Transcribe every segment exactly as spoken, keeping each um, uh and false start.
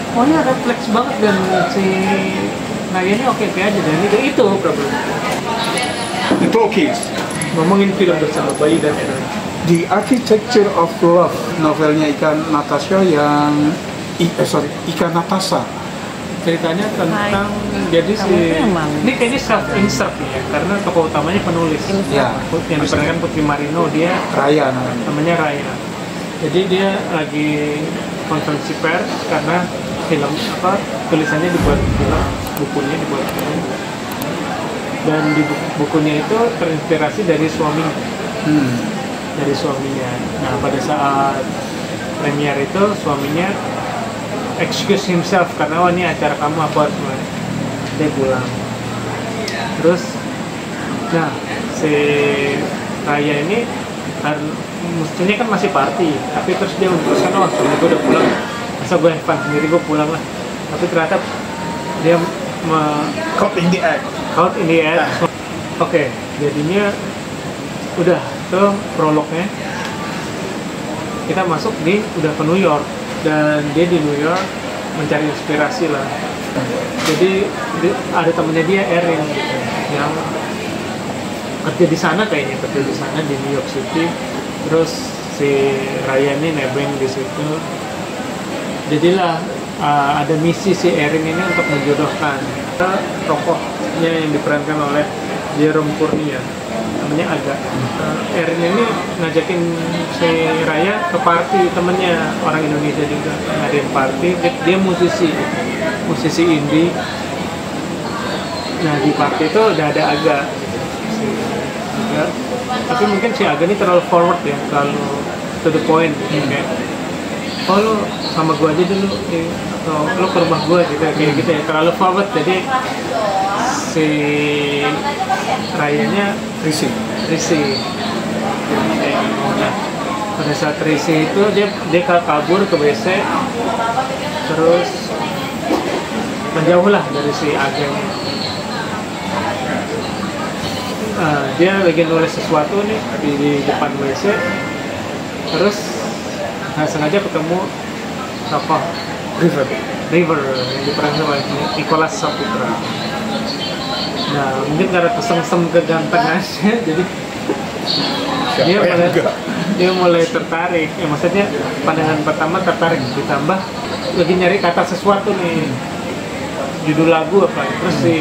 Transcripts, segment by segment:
pokoknya refleks banget dan si Raya ini oke oke aja dan itu itu problem. Itu oke. Ngomongin film bersama bayi dan Aaron. The Architecture of Love, novelnya Ika Natasha yang I, eh, sorry, Ika Natasha. Ceritanya tentang Hai. jadi Kamu si tuh emang. ini kayaknya self insert ya karena tokoh utamanya penulis Ya, yang diperankan Putri Marino, dia Raya namanya. namanya Raya. Jadi dia lagi konferensi pers karena film apa tulisannya dibuat film, bukunya dibuat film, dan di bukunya itu terinspirasi dari suami Hmm. dari suaminya. Nah pada saat premier itu suaminya excuse himself karena wah ini acara kamu aku harus mulai dia pulang. Terus nah si Raya ini kan mestinya kan masih party tapi terus dia memutuskan oh suami gue udah pulang masa gue have fun sendiri gue pulang lah, tapi ternyata dia me Caught in the act. caught in the end. Oke, jadinya udah tuh prolognya kita masuk di udah ke New York dan dia di New York mencari inspirasi lah. Jadi di- ada temennya dia Erin gitu, yang kerja di sana kayaknya kerja di sana di New York City. Terus si Raya ini nebeng di situ. Jadilah uh, ada misi si Erin ini untuk menjodohkan tokohnya yang diperankan oleh Jerome Kurnia, namanya Aga. Uh, Erin ini ngajakin si Raya ke party temennya orang Indonesia juga, ngadain party. Dia, dia musisi, musisi indie. Nah di party itu udah ada Aga, si Aga. Tapi mungkin si Aga ini terlalu forward ya, terlalu to the point. Hmm. Kayak, oh lu sama gua aja dulu, eh, atau lu ke rumah gua gitu, kayak gitu ya, terlalu forward. Jadi si Rayanya Risih. risih. Nah, pada saat risih itu dia dia kabur ke W C, terus menjauh lah dari si Aganya. Nah, dia lagi nulis sesuatu nih di, di depan W C, terus nggak sengaja ketemu tokoh River. River yang diperankan oleh Nicholas Saputra. Nah, mungkin karena kesengsem kegantengannya, jadi Siapa dia yang mulai enggak? dia mulai tertarik. Ya maksudnya pandangan pertama tertarik, ditambah lagi nyari kata sesuatu nih, judul lagu apa. Terus si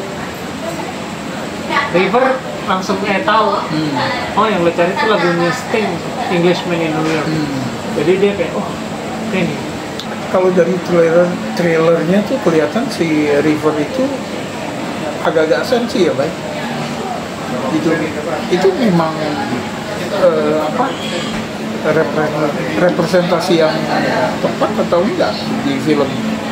River langsung eh tahu, hmm. oh yang lo cari itu lagunya Sting, Englishman in New York. Hmm. Jadi dia kayak oh oke nih. Kalau dari trailer trailernya tuh kelihatan si River itu agak-agak sensi ya, Bay. Itu itu memang eh, apa repre- representasi yang tepat atau enggak di film?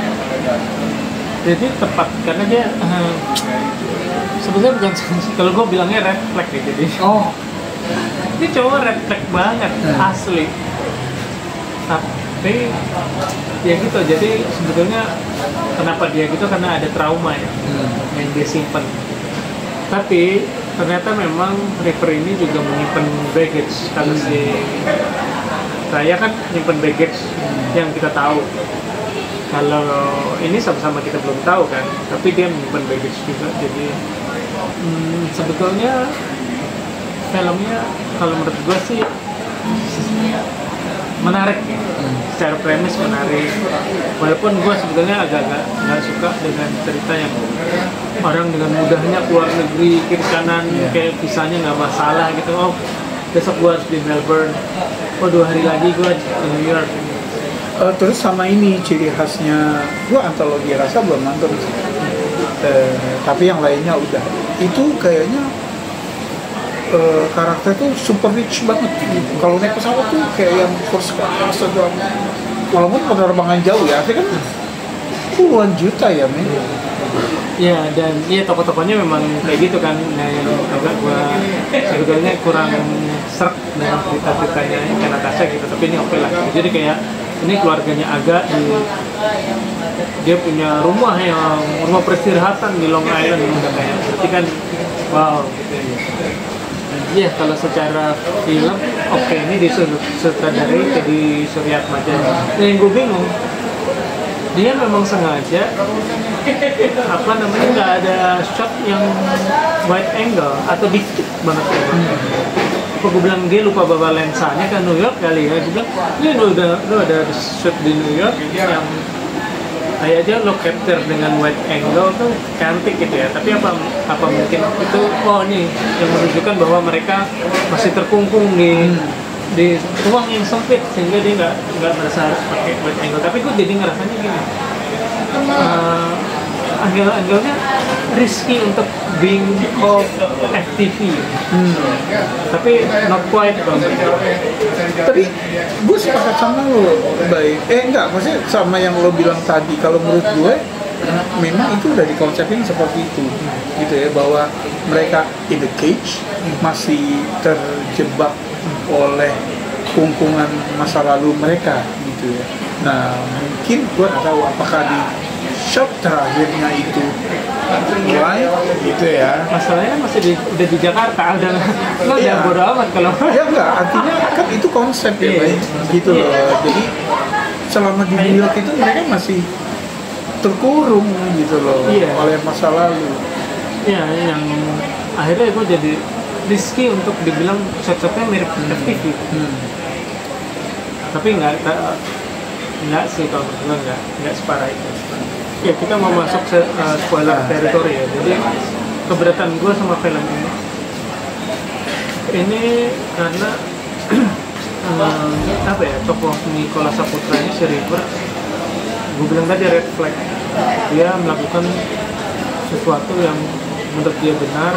Jadi tepat karena dia uh, sebenarnya bukan sensi, kalau gue bilangnya red flag ya. Jadi Oh, ini cowok red flag banget, Hmm. asli. Tapi ya gitu, jadi sebetulnya kenapa dia gitu karena ada trauma ya hmm. yang dia simpen. Tapi ternyata memang River ini juga menyimpan baggage. Kalau si Raya kan nyimpen baggage yang kita tahu. Kalau ini sama-sama kita belum tahu kan, tapi dia menyimpan baggage juga. Jadi hmm, sebetulnya filmnya kalau menurut gue sih menarik ya. Hmm. Secara premis menarik, walaupun gue sebetulnya agak-agak nggak suka dengan cerita yang orang dengan mudahnya keluar negeri kiri kanan, yeah. kayak visanya nggak masalah gitu. Oh besok gue harus di Melbourne, oh dua hari lagi gue di New York. Uh, terus sama ini ciri khasnya, gua antologi rasa belum nonton sih. Uh, tapi yang lainnya udah. Itu kayaknya uh, karakter tuh super rich banget. Kalau naik pesawat tuh kayak yang first class atau walaupun penerbangan jauh ya, tapi kan puluhan juta ya, men. Ya dan iya tokoh-tokohnya memang kayak gitu kan. Nah yang agak gua sebetulnya kurang serk dengan cerita-ceritanya Ika Natasha gitu, tapi ini oke lah. Jadi kayak ini keluarganya Aga, di, dia punya rumah yang rumah peristirahatan di Long Island, udah kayak berarti kan wow gitu ya. Iya kalau secara film oke, ini disutradarai jadi Suryatmaja. Nah yang gue bingung dia memang sengaja apa namanya nggak ada shot yang wide angle atau dikit banget ya. Apa gue bilang dia lupa bawa lensanya ke New York kali ya, dia bilang ini lu udah lu ada shoot di New York yang kayak aja lo capture dengan wide angle tuh cantik gitu ya, tapi apa apa mungkin itu oh nih yang menunjukkan bahwa mereka masih terkungkung di hmm. di ruang yang sempit sehingga dia nggak nggak merasa harus pakai wide angle. Tapi gue jadi ngerasanya gini, uh, angle-angle-nya risky untuk being called F T V, hmm. tapi not quite dong. Tapi gue sepakat sama lo, baik. Eh enggak, maksudnya sama yang lo bilang tadi. Kalau menurut gue, memang itu udah dikonsepin seperti itu, gitu ya, bahwa mereka in the cage masih terjebak oleh kungkungan masa lalu mereka, gitu ya. Nah, mungkin gue nggak tahu apakah di shot terakhirnya itu why gitu ya. Masalahnya masih di, udah di Jakarta dan lo udah bodo amat kalau ya enggak, artinya kan itu konsep ya, baik gitu loh. Jadi selama di New York itu mereka masih terkurung gitu loh yeah. oleh masa lalu. Iya, yang akhirnya gue jadi risky untuk dibilang shot-shotnya mirip hmm. F T V. Hmm. Tapi nggak nggak sih kalau menurut gue nggak nggak separah itu. Ya kita mau masuk ke uh, spoiler territory ya. Jadi keberatan gue sama film ini ini karena um, apa ya, tokoh Nicholas Saputra ini si River, gue bilang tadi red flag, dia melakukan sesuatu yang menurut dia benar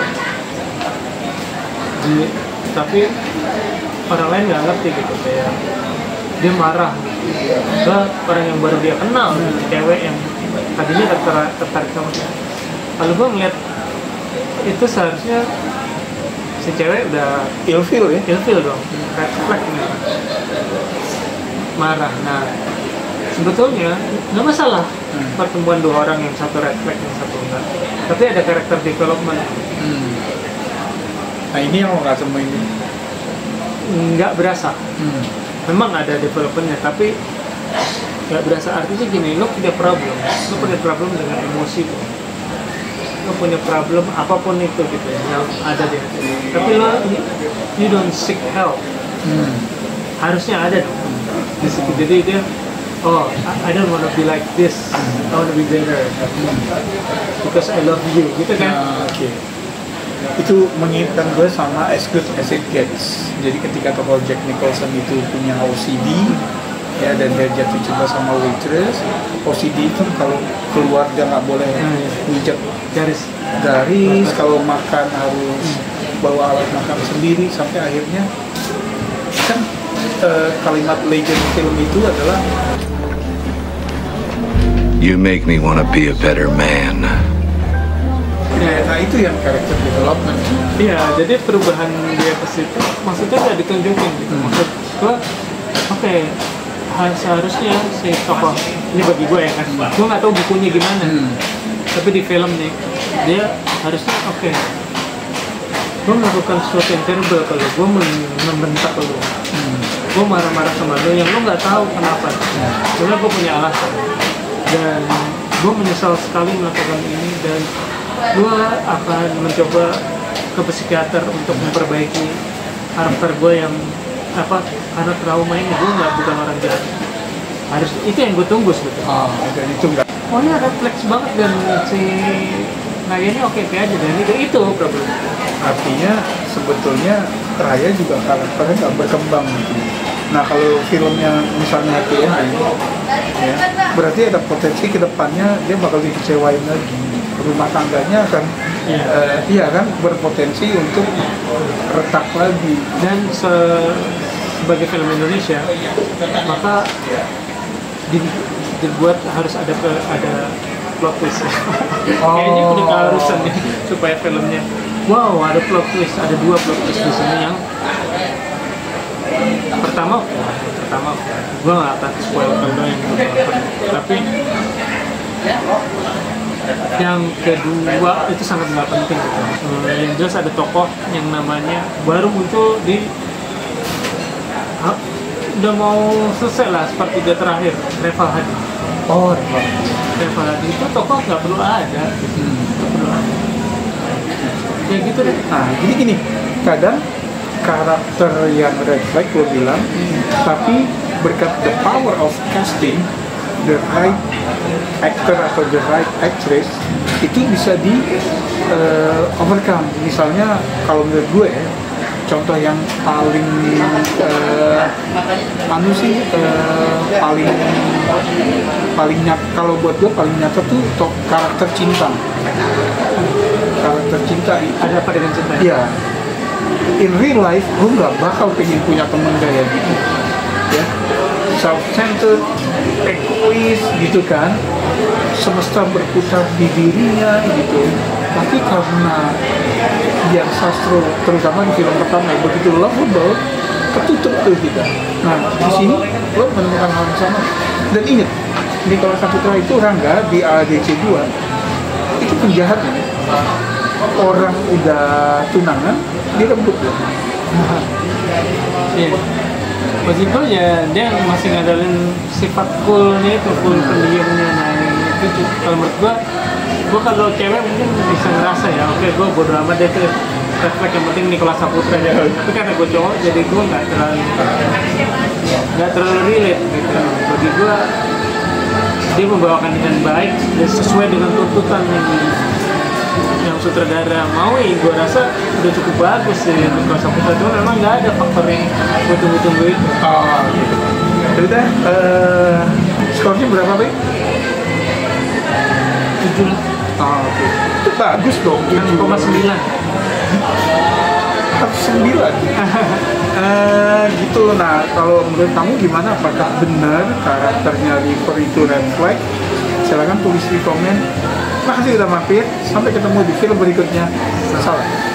di, tapi orang lain nggak ngerti gitu, kayak dia marah ke orang yang baru dia kenal, hmm. cewek yang tadinya tertarik, tertarik sama dia. Kalau gue ngeliat itu seharusnya si cewek udah ilfeel ya, ilfeel dong, red flag nih, marah. Nah sebetulnya nggak masalah hmm. pertemuan dua orang yang satu red flag yang satu enggak, tapi ada karakter development. Hmm. Nah ini yang lo nggak temuin ini? Nggak berasa. Hmm. Memang ada developmentnya, tapi nggak berasa. Artinya gini, lo punya problem, lo punya problem dengan emosi lo, lo punya problem apapun itu gitu ya, yang ada di hati, tapi lo you don't seek help. Hmm. Harusnya ada dong di situ. Jadi dia oh I don't wanna be like this, I wanna be better because I love you gitu kan. Nah, oke okay. Itu mengingatkan gue sama As Good As It Gets. Jadi ketika tokoh Jack Nicholson itu punya O C D ya, dan dia jatuh cinta sama waitress. O C D itu kalau keluar dia nggak boleh pijat garis garis, kalau makan harus bawa alat makan sendiri, sampai akhirnya kan uh, kalimat legend film itu adalah You make me wanna be a better man. Ya, nah itu yang karakter development. Iya, jadi perubahan dia ke situ maksudnya nggak ditunjukin gitu. Hmm. Maksud gue, oke, okay, seharusnya si tokoh ini bagi gue ya kan, gue nggak tahu bukunya gimana, hmm. tapi di film nih dia harusnya oke, okay, gue melakukan sesuatu yang terrible kalau gue membentak lo, hmm. gue marah-marah sama lo yang lo nggak tahu kenapa, hmm. karena gue punya alasan dan gue menyesal sekali melakukan ini, dan gue akan mencoba ke psikiater untuk memperbaiki karakter gue yang apa, karena trauma ini gue nggak bukan orang jahat. Harus itu yang gue tunggu sebetulnya. Oh, dan itu enggak. Oh ya refleks banget, dan si Raya ini oke oke aja, dan itu itu problem. Artinya sebetulnya Raya juga karakternya nggak berkembang gitu. Nah kalau filmnya misalnya happy ending, ya, berarti ada potensi kedepannya dia bakal dikecewain lagi. Rumah tangganya akan yeah. uh, iya kan berpotensi untuk retak lagi. Dan se sebagai film Indonesia maka di, dibuat harus ada ke, ada plot twist. Oh. Kayaknya punya keharusan ya supaya filmnya wow ada plot twist, ada dua plot twist di sini. Yang pertama pertama gue nggak akan spoil kalau yang pertama, tapi yang kedua itu sangat nggak penting gitu. Hmm, yang jelas ada tokoh yang namanya baru muncul di ha, udah mau selesai lah sepertiga terakhir, Reval Hadi. Oh, Rival. Rival itu tokoh nggak perlu ada, Hmm. nggak perlu ada. Ya gitu deh. Nah, jadi gini, kadang karakter yang red flag lo bilang, tapi berkat the power of casting, the right actor atau the right actress itu bisa di uh, overcome. Misalnya kalau menurut gue ya, contoh yang paling uh, anu sih uh, paling paling nyata, kalau buat gue paling nyata tuh to, karakter cinta. Karakter cinta itu Ada apa dengan cinta? ya, in real life gue nggak bakal pengen punya temen kayak gitu ya, self-centered, egois gitu kan, semesta berputar di dirinya gitu. Tapi karena yang sastro, terutama di film pertama yang begitu lovable, ketutup tuh kita. Nah, di sini lo menemukan hal yang sama. Dan ingat, Nicholas Saputra itu Rangga di A A D C dua itu penjahatnya. Orang udah tunangan, direbut loh. Iya. Maksud gue ya dia masih ngadalin sifat coolnya itu, cool pendiamnya. Nah itu tuh, kalau menurut gue, gue kalau cewek mungkin bisa ngerasa ya, oke gue bodo amat deh tuh refleks, yang penting Nicholas Saputra ya. Tapi karena gue cowok, jadi gue nggak terlalu nggak terlalu relate gitu. Bagi gue dia membawakan dengan baik dan sesuai dengan tuntutan yang yang sutradara mau. Ya gue rasa udah cukup bagus sih Nicholas Saputra, cuma memang nggak ada faktor yang gue tunggu-tunggu itu. Oh, gitu. Jadi deh, uh, skornya berapa, Pak? Tujuh Oh, oke. Itu bagus dong, enam koma sembilan. sembilan. Eh, gitu. Nah, kalau menurut kamu gimana? Apakah benar karakternya River itu red flag? Silahkan tulis di komen. Makasih udah mampir. Sampai ketemu di film berikutnya. Salam.